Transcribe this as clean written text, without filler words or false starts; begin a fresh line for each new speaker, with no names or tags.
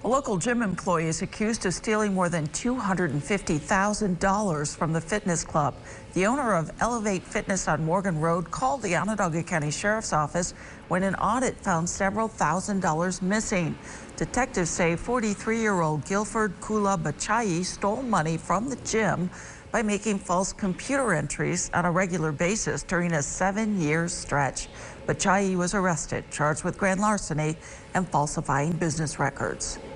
A local gym employee is accused of stealing more than $250,000 from the fitness club. The owner of Elevate Fitness on Morgan Road called the Onondaga County Sheriff's Office when an audit found several $1,000s missing. Detectives say 43-year-old Guilford Kula Bachayi stole money from the gym by making false computer entries on a regular basis during a 7-year stretch. Bachayi was arrested, charged with grand larceny and falsifying business records.